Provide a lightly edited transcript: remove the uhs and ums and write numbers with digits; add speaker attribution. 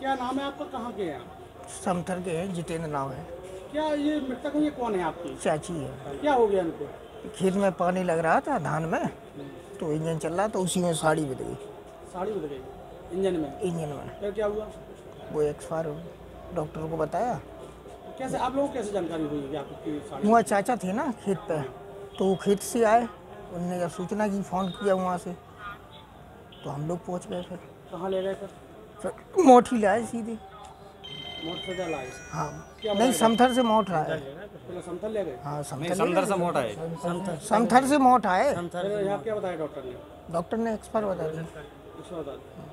Speaker 1: क्या नाम है आपका, कहाँ के हैं आप?
Speaker 2: समथर के हैं, जितेंद्र नाम है।
Speaker 1: क्या ये मृतक है, ये कौन है आपकी?
Speaker 2: चाची है।
Speaker 1: क्या हो गया इनको?
Speaker 2: खेत में पानी लग रहा था धान में, तो इंजन चल रहा तो उसी में साड़ी बच गई।
Speaker 1: साड़ी बदल गई इंजन में?
Speaker 2: इंजन में
Speaker 1: फिर क्या हुआ?
Speaker 2: वो एक्सपायर हो, डॉक्टर को बताया।
Speaker 1: कैसे आप लोगों को कैसे जानकारी हुई कि आपकी साड़ी?
Speaker 2: वहाँ चाचा थे ना खेत पे, तो वो खेत से आए, उनने जब सूचना की फ़ोन किया वहाँ से, तो हम लोग पहुँच गए।
Speaker 1: कहाँ ले गए
Speaker 2: फिर मोठी लाए सीधी।
Speaker 1: मोटरसाइकिल लाए?
Speaker 2: हाँ
Speaker 1: क्या
Speaker 2: नहीं,
Speaker 1: बताया
Speaker 2: समथर से मोट आए।
Speaker 1: पहले समतल ले गए?
Speaker 2: हाँ
Speaker 3: समथर से मोट आए।
Speaker 2: समथर से मोट आए।
Speaker 1: फिर यहाँ क्या बताया डॉक्टर ने?
Speaker 2: डॉक्टर ने एक्सपायर बता दिया।
Speaker 1: इसको बता दो।